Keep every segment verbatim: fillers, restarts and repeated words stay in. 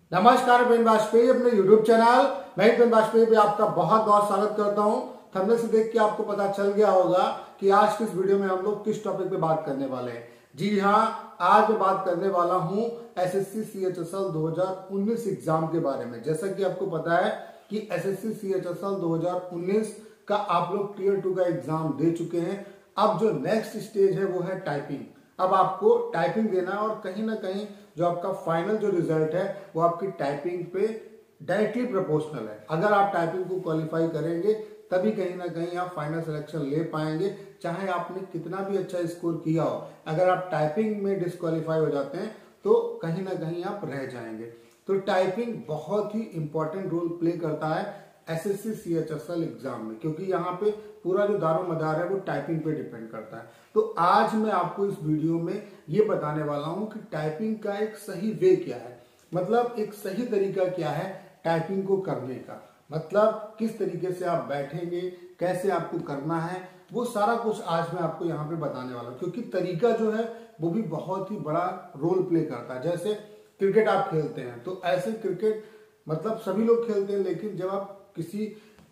नमस्कार, पेन वाजपेयी अपने यूट्यूब चैनल मैं पेन वाजपेयी पे आपका बहुत बहुत स्वागत करता हूं। थंबनेल से देख के आपको पता चल गया होगा कि आज किस वीडियो में हम लोग किस टॉपिक पे बात करने वाले हैं। जी हाँ, आज मैं बात करने वाला हूं एसएससी सीएचएसएल दो हज़ार उन्नीस एग्जाम के बारे में। जैसा कि आपको पता है कि एसएससी सीएचएसएल दो हज़ार उन्नीस का आप लोग टीयर टू का एग्जाम दे चुके हैं। अब जो नेक्स्ट स्टेज है वो है टाइपिंग। अब आपको टाइपिंग देना है और कहीं ना कहीं जो आपका फाइनल जो रिजल्ट है वो आपकी टाइपिंग पे डायरेक्टली प्रोपोर्शनल है। अगर आप टाइपिंग को क्वालिफाई करेंगे तभी कहीं ना कहीं आप फाइनल सिलेक्शन ले पाएंगे, चाहे आपने कितना भी अच्छा स्कोर किया हो। अगर आप टाइपिंग में डिस्क्वालीफाई हो जाते हैं तो कहीं ना कहीं आप रह जाएंगे। तो टाइपिंग बहुत ही इंपॉर्टेंट रोल प्ले करता है एसएससी सीएचएसएल एग्जाम में, क्योंकि यहाँ पे पूरा जो दारो मदार है वो टाइपिंग पे डिपेंड करता है। तो आज मैं आपको इस वीडियो में ये बताने वाला हूँ कि टाइपिंग का एक सही वे क्या है, मतलब एक सही तरीका क्या है टाइपिंग को करने का, मतलब किस तरीके से आप बैठेंगे, कैसे आपको करना है, वो सारा कुछ आज मैं आपको यहाँ पे बताने वाला हूँ। क्योंकि तरीका जो है वो भी बहुत ही बड़ा रोल प्ले करता है। जैसे क्रिकेट आप खेलते हैं तो ऐसे क्रिकेट मतलब सभी लोग खेलते हैं, लेकिन जब आप किसी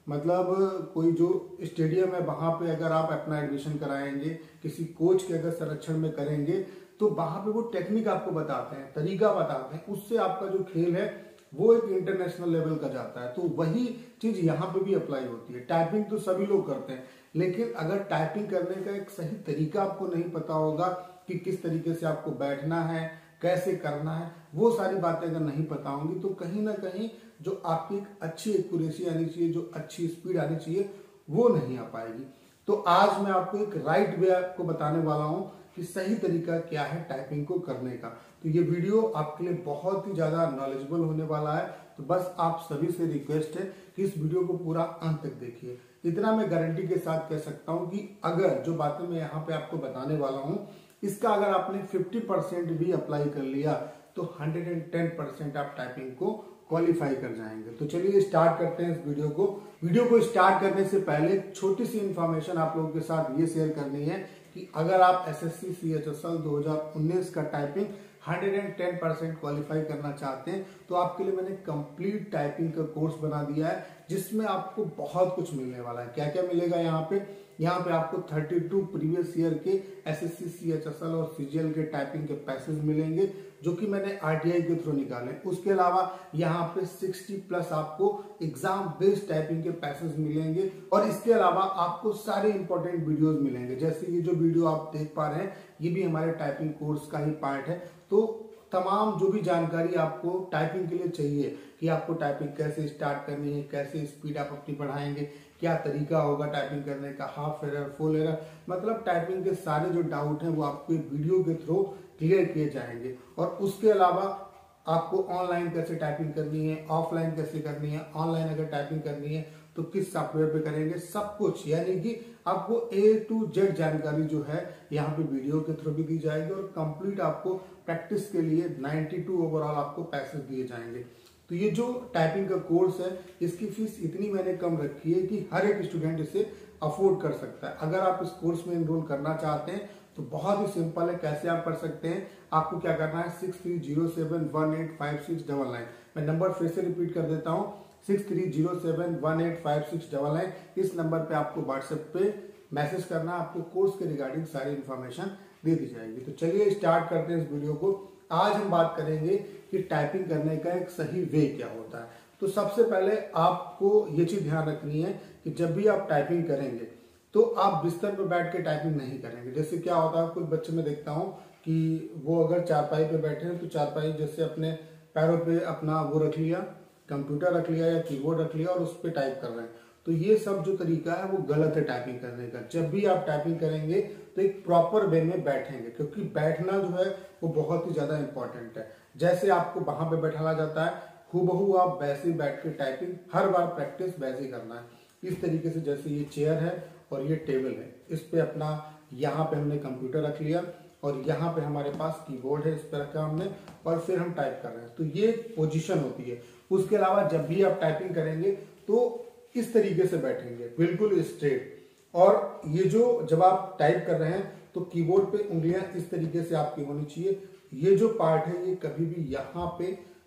मतलब कोई जो स्टेडियम है वहां पे अगर आप अपना एडमिशन कराएंगे, किसी कोच के अगर संरक्षण में करेंगे तो वहां पे वो टेक्निक आपको बताते हैं, तरीका बताते हैं, उससे आपका जो खेल है वो एक इंटरनेशनल लेवल का जाता है। तो वही चीज यहाँ पे भी अप्लाई होती है। टाइपिंग तो सभी लोग करते हैं, लेकिन अगर टाइपिंग करने का एक सही तरीका आपको नहीं पता होगा कि किस तरीके से आपको बैठना है, कैसे करना है, वो सारी बातें अगर नहीं पता होंगी तो कहीं ना कहीं जो आपकी एक अच्छी एक्यूरेसी आनी चाहिए, जो अच्छी स्पीड आनी चाहिए, वो नहीं आ पाएगी। तो आज मैं आपको एक राइट वे आपको बताने वाला हूं कि सही तरीका क्या है टाइपिंग को करने का। तो ये वीडियो आपके लिए बहुत ही ज्यादा नॉलेजेबल होने वाला है। तो बस आप सभी से रिक्वेस्ट है कि इस वीडियो को पूरा अंत तक देखिए। इतना मैं गारंटी के साथ कह सकता हूं कि अगर जो बातें मैं यहाँ पे आपको बताने वाला हूं इसका अगर आपने पचास परसेंट भी अप्लाई कर लिया तो एक सौ दस परसेंट आप टाइपिंग को क्वालिफाई कर जाएंगे। तो चलिए स्टार्ट करते हैं इस वीडियो को। वीडियो को स्टार्ट करने से पहले छोटी सी इंफॉर्मेशन आप लोगों के साथ ये शेयर करनी है कि अगर आप एसएससी सीएचएसएल दो हज़ार उन्नीस का टाइपिंग एक सौ दस परसेंट क्वालिफाई करना चाहते हैं तो आपके लिए मैंने कंप्लीट टाइपिंग का कोर्स बना दिया है, जिसमें आपको बहुत कुछ मिलने वाला है। क्या क्या मिलेगा यहाँ पे यहाँ पे आपको बत्तीस प्रीवियस ईयर के एसएससी सीएचएसएल और सीजीएल के टाइपिंग के पैसेज मिलेंगे जो कि मैंने आरटीआई के थ्रू निकाले। उसके अलावा यहाँ पे साठ प्लस आपको एग्जाम बेस्ड टाइपिंग के पैसेज मिलेंगे और इसके अलावा आपको सारे इंपॉर्टेंट वीडियोस मिलेंगे। जैसे ये जो वीडियो आप देख पा रहे हैं ये भी हमारे टाइपिंग कोर्स का ही पार्ट है। तो तमाम जो भी जानकारी आपको टाइपिंग के लिए चाहिए कि आपको टाइपिंग कैसे स्टार्ट करनी है, कैसे स्पीड आप अपनी बढ़ाएंगे, क्या तरीका होगा टाइपिंग करने का, हाफ एरर, फुल एरर, मतलब टाइपिंग के सारे जो डाउट हैं वो आपको वीडियो के थ्रू क्लियर किए जाएंगे। और उसके अलावा आपको ऑनलाइन कैसे टाइपिंग करनी है, ऑफलाइन कैसे करनी है, ऑनलाइन अगर टाइपिंग करनी है तो किस सॉफ्टवेयर पे करेंगे, सब कुछ यानी कि आपको ए टू जेड जानकारी जो है यहाँ पे वीडियो के थ्रू भी दी जाएगी और कंप्लीट आपको प्रैक्टिस के लिए बानवे ओवरऑल आपको पैसे दिए जाएंगे। तो ये जो टाइपिंग का कोर्स है इसकी फीस इतनी मैंने कम रखी है कि हर एक स्टूडेंट इसे अफोर्ड कर सकता है। अगर आप इस कोर्स में एनरोल करना चाहते हैं तो बहुत ही सिंपल है, कैसे आप कर सकते हैं। आपको क्या करना है, six three zero seven one eight five six double nine मैं नंबर फिर से रिपीट कर देता हूँ, six three zero seven one eight five six double nine इस नंबर पे आपको व्हाट्सएप पे मैसेज करना, आपको कोर्स के रिगार्डिंग सारी इन्फॉर्मेशन दे दी जाएगी। तो चलिए स्टार्ट करते हैं इस वीडियो को। आज हम बात करेंगे कि टाइपिंग करने का एक सही वे क्या होता है। तो सबसे पहले आपको ये चीज ध्यान रखनी है कि जब भी आप टाइपिंग करेंगे तो आप बिस्तर पर बैठ के टाइपिंग नहीं करेंगे। जैसे क्या होता है, कुछ बच्चे में देखता हूँ कि वो अगर चारपाई पे बैठे हैं तो चारपाई जैसे अपने पैरों पे अपना वो रख लिया, कंप्यूटर रख लिया या कीबोर्ड रख लिया और उस पर टाइप कर रहे हैं। तो ये सब जो तरीका है वो गलत है टाइपिंग करने का। जब भी आप टाइपिंग करेंगे तो एक प्रॉपर वे में बैठेंगे, क्योंकि बैठना जो है वो बहुत ही ज्यादा इंपॉर्टेंट है। जैसे आपको वहां पे बैठाया जाता है हूबहू आप वैसे ही बैठ के टाइपिंग हर बार प्रैक्टिस वैसे ही करना है। इस तरीके से जैसे ये चेयर है और ये टेबल है, इस पे अपना यहाँ पे हमने कंप्यूटर रख लिया और यहाँ पे हमारे पास कीबोर्ड है, इस पे रखा हमने और फिर हम टाइप कर रहे हैं। तो ये पोजीशन होती है। उसके अलावा जब भी आप टाइपिंग करेंगे तो इस तरीके से बैठेंगे, बिल्कुल स्ट्रेट। और ये जो जब आप टाइप कर रहे हैं तो कीबोर्ड पे उंगलियां इस तरीके से आपकी होनी चाहिए। ये जो पार्ट है ये कभी भी यहाँ पे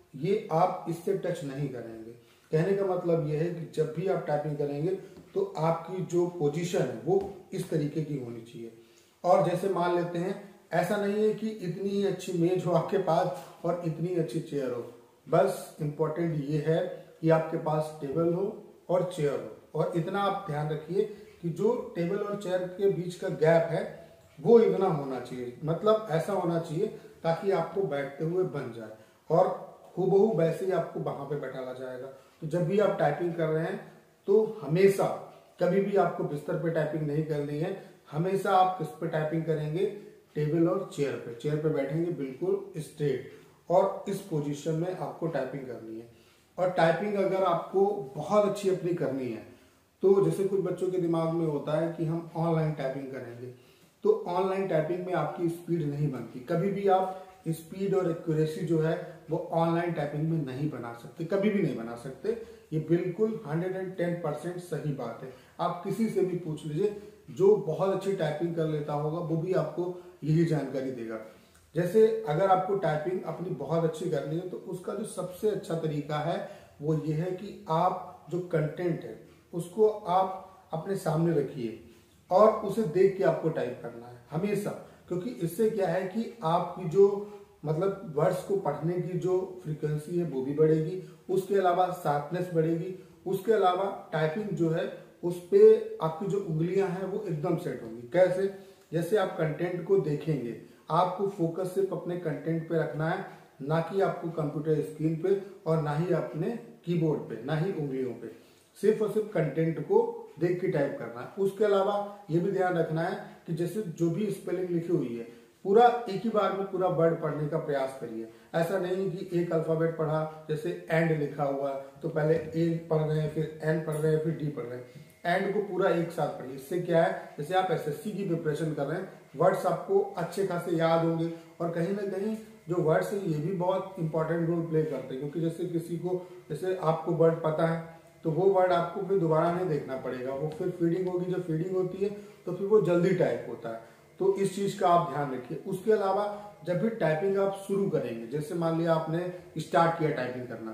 ये आप इससे टच नहीं करेंगे। कहने का मतलब ये है कि जब भी आप टाइपिंग करेंगे तो आपकी जो पोजीशन है वो इस तरीके की होनी चाहिए। और जैसे मान लेते हैं, ऐसा नहीं है कि इतनी ही अच्छी मेज हो आपके पास और इतनी अच्छी चेयर हो, बस इम्पोर्टेंट ये है कि आपके पास टेबल हो और चेयर हो। और इतना आप ध्यान रखिए कि जो टेबल और चेयर के बीच का गैप है वो इतना होना चाहिए, मतलब ऐसा होना चाहिए ताकि आपको बैठते हुए बन जाए और हूबहू वैसे ही आपको वहां पे बैठाला जाएगा। तो जब भी आप टाइपिंग कर रहे हैं तो हमेशा कभी भी आपको बिस्तर पे टाइपिंग नहीं करनी है, हमेशा आप किस पे टाइपिंग करेंगे, टेबल और चेयर पे। चेयर पे बैठेंगे बिल्कुल स्ट्रेट और इस पोजीशन में आपको टाइपिंग करनी है। और टाइपिंग अगर आपको बहुत अच्छी अपनी करनी है तो जैसे कुछ बच्चों के दिमाग में होता है कि हम ऑनलाइन टाइपिंग करेंगे, तो ऑनलाइन टाइपिंग में आपकी स्पीड नहीं बनती। कभी भी आप स्पीड और एक्यूरेसी जो है वो ऑनलाइन टाइपिंग में नहीं बना सकते, कभी भी नहीं बना सकते। ये बिल्कुल एक सौ दस परसेंट सही बात है। आप किसी से भी पूछ लीजिए, जो बहुत अच्छी टाइपिंग कर लेता होगा वो भी आपको यही जानकारी देगा। जैसे अगर आपको टाइपिंग अपनी बहुत अच्छी करनी है तो उसका जो सबसे अच्छा तरीका है वो ये है कि आप जो कंटेंट है उसको आप अपने सामने रखिए और उसे देख के आपको टाइप करना है हमेशा। क्योंकि इससे क्या है कि आपकी जो मतलब वर्ड्स को पढ़ने की जो फ्रीक्वेंसी है वो भी बढ़ेगी, उसके अलावा शार्पनेस बढ़ेगी, उसके अलावा टाइपिंग जो है उस पे आपकी जो उंगलियां हैं वो एकदम सेट होंगी। कैसे? जैसे आप कंटेंट को देखेंगे, आपको फोकस सिर्फ अपने कंटेंट पे रखना है, ना कि आपको कंप्यूटर स्क्रीन पे और ना ही अपने कीबोर्ड पे, ना ही उंगलियों पे। सिर्फ और सिर्फ कंटेंट को देख के टाइप करना है। उसके अलावा ये भी ध्यान रखना है कि जैसे जो भी स्पेलिंग लिखी हुई है पूरा एक ही बार में पूरा वर्ड पढ़ने का प्रयास करिए। ऐसा नहीं कि एक अल्फाबेट पढ़ा, जैसे एंड लिखा हुआ तो पहले ए पढ़ रहे हैं, फिर एन पढ़ रहे हैं, फिर डी पढ़ रहे हैं। एंड को पूरा एक साथ पढ़िए। इससे क्या है, जैसे आप एसएससी की प्रिपरेशन कर रहे हैं, वर्ड्स आपको अच्छे खासे याद होंगे और कहीं ना कहीं जो वर्ड्स है ये भी बहुत इंपॉर्टेंट रोल प्ले करते हैं। क्योंकि जैसे किसी को, जैसे आपको वर्ड पता है तो वो वर्ड आपको फिर दोबारा नहीं देखना पड़ेगा, वो फिर फीडिंग होगी। जब फीडिंग होती है तो फिर वो जल्दी टाइप होता है। तो इस चीज का आप ध्यान रखिए। उसके अलावा जब भी टाइपिंग आप शुरू करेंगे, जैसे मान लिया आपने स्टार्ट किया टाइपिंग करना,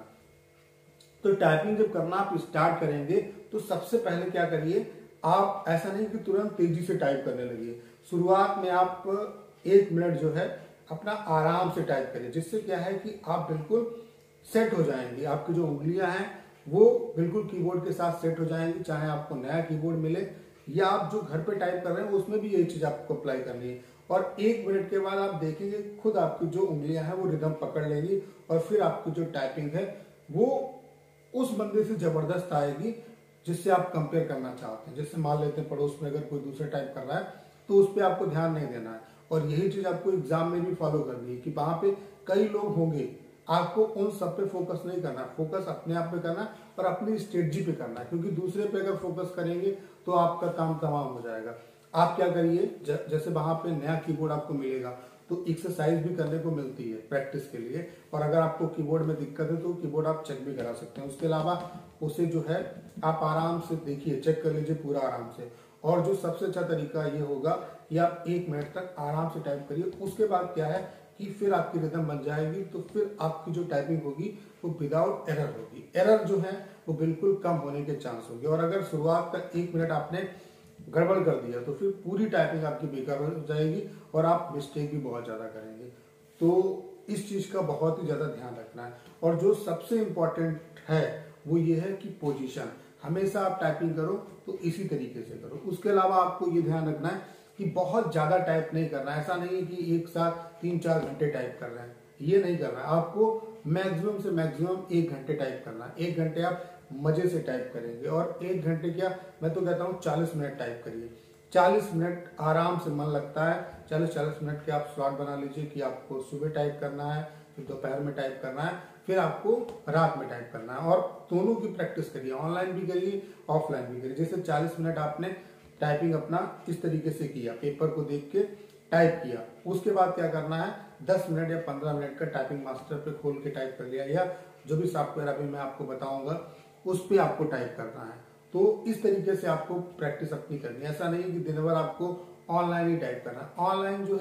तो टाइपिंग जब करना आप स्टार्ट करेंगे तो सबसे पहले क्या करिए, आप ऐसा नहीं कि तुरंत तेजी से टाइप करने लगिए। शुरुआत में आप एक मिनट जो है अपना आराम से टाइप करिए, जिससे क्या है कि आप बिल्कुल सेट हो जाएंगे। आपकी जो उंगलियां हैं वो बिल्कुल कीबोर्ड के साथ सेट हो जाएंगी। चाहे आपको नया कीबोर्ड मिले या आप जो घर पे टाइप कर रहे हैं उसमें भी यही चीज आपको अप्लाई करनी है। और एक मिनट के बाद आप देखेंगे खुद आपकी जो उंगलियां हैं वो रिदम पकड़ लेंगी और फिर आपकी जो टाइपिंग है वो उस बंदे से जबरदस्त आएगी जिससे आप कंपेयर करना चाहते हैं। जैसे मान लेते हैं पड़ोस में अगर कोई दूसरा टाइप कर रहा है तो उस पर आपको ध्यान नहीं देना है। और यही चीज आपको एग्जाम में भी फॉलो करनी है कि वहां पे कई लोग होंगे, आपको उन सब पे फोकस नहीं करना, फोकस अपने आप पे करना और अपनी स्ट्रेटजी पे करना है। क्योंकि दूसरे पे अगर फोकस करेंगे तो आपका काम तमाम हो जाएगा। आप क्या करिए, जैसे वहां पे नया कीबोर्ड आपको मिलेगा तो एक्सरसाइज भी करने को मिलती है प्रैक्टिस के लिए। और अगर आपको कीबोर्ड में दिक्कत है तो कीबोर्ड आप चेक भी करा सकते हैं। उसके अलावा उसे जो है आप आराम से देखिए, चेक कर लीजिए पूरा आराम से। और जो सबसे अच्छा तरीका ये होगा कि आप एक मिनट तक आराम से टाइप करिए। उसके बाद क्या है कि फिर आपकी रिदम बन जाएगी, तो फिर आपकी जो टाइपिंग होगी वो विदाउट एरर होगी। एरर जो है वो बिल्कुल कम होने के चांस होंगे। और अगर शुरुआत का एक मिनट आपने गड़बड़ कर दिया तो फिर पूरी टाइपिंग आपकी बेकार हो जाएगी और आप मिस्टेक भी बहुत ज्यादा करेंगे। तो इस चीज का बहुत ही ज्यादा ध्यान रखना है। और जो सबसे इम्पोर्टेंट है वो ये है कि पोजीशन, हमेशा आप टाइपिंग करो तो इसी तरीके से करो। उसके अलावा आपको ये ध्यान रखना है कि बहुत ज्यादा टाइप नहीं करना है। ऐसा नहीं है कि एक साथ तीन चार घंटे टाइप कर रहे हैं, ये नहीं करना है। आपको मैक्सिमम से मैक्सिमम एक घंटे टाइप करना है। एक घंटे आप मजे से टाइप करेंगे और एक घंटे क्या, मैं तो कहता हूँ चालीस मिनट टाइप करिए। चालीस मिनट आराम से मन लगता है। चालीस चालीस मिनट के आप स्लॉट बना लीजिए कि आपको सुबह टाइप करना है, फिर दोपहर में टाइप करना है, फिर आपको रात में टाइप करना है। और दोनों की प्रैक्टिस करिए, ऑनलाइन भी करिए ऑफलाइन भी करिए। जैसे चालीस मिनट आपने टाइपिंग अपना इस तरीके से किया, पेपर को देख के टाइप किया, उसके बाद क्या करना है, दस मिनट या पंद्रह मिनट का टाइपिंग मास्टर पे खोल के टाइप कर लिया, या जो भी सॉफ्टवेयर अभी मैं आपको बताऊंगा उस पे आपको टाइप करना है। तो इस तरीके से आपको प्रैक्टिस अपनी करनी है। ऐसा नहीं कि दिन भर आपको ऑनलाइन ही टाइप करना है। ऑनलाइन जो है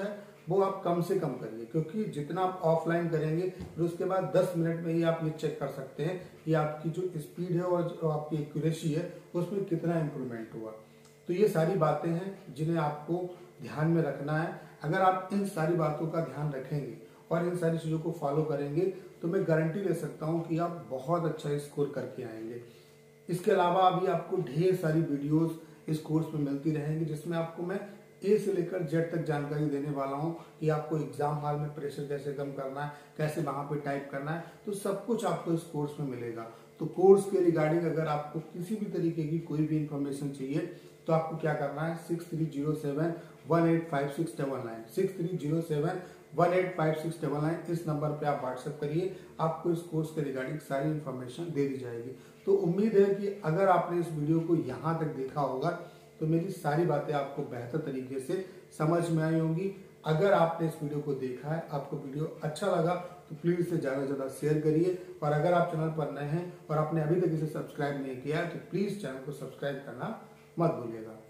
वो आप कम से कम करिए, क्योंकि जितना आप ऑफलाइन करेंगे फिर उसके बाद दस मिनट में ही आप ये चेक कर सकते हैं कि आपकी जो स्पीड है और जो आपकी एक्यूरेसी है उसमें कितना इंप्रूवमेंट हुआ। तो ये सारी बातें हैं जिन्हें आपको ध्यान में रखना है। अगर आप इन सारी बातों का ध्यान रखेंगे और इन सारी चीजों को फॉलो करेंगे तो मैं गारंटी दे सकता हूं कि आप बहुत अच्छा स्कोर करके आएंगे। इसके अलावा अभी आपको ढेर सारी वीडियोस इस कोर्स में मिलती रहेंगी, जिसमें आपको मैं ए से लेकर जेड तक जानकारी देने वाला हूं कि आपको एग्जाम हॉल में प्रेशर कैसे कम करना है, कैसे वहां पे टाइप करना है, तो सब कुछ आपको इस कोर्स में मिलेगा। तो कोर्स के रिगार्डिंग अगर आपको किसी भी तरीके की कोई भी इंफॉर्मेशन चाहिए तो आपको क्या करना है, six three zero seven one eight five six double nine six three zero seven one eight five six double nine इस नंबर पे आप व्हाट्सएप करिए, आपको इस कोर्स के रिगार्डिंग सारी इंफॉर्मेशन दे दी जाएगी। तो उम्मीद है कि अगर आपने इस वीडियो को यहाँ तक देखा होगा तो मेरी सारी बातें आपको बेहतर तरीके से समझ में आई होंगी। अगर आपने इस वीडियो को देखा है, आपको वीडियो अच्छा लगा तो प्लीज इसे ज्यादा से ज्यादा शेयर करिए, और अगर आप चैनल पर नए हैं और आपने अभी तक इसे सब्सक्राइब नहीं किया है तो प्लीज चैनल को सब्सक्राइब करना मत भूलिएगा।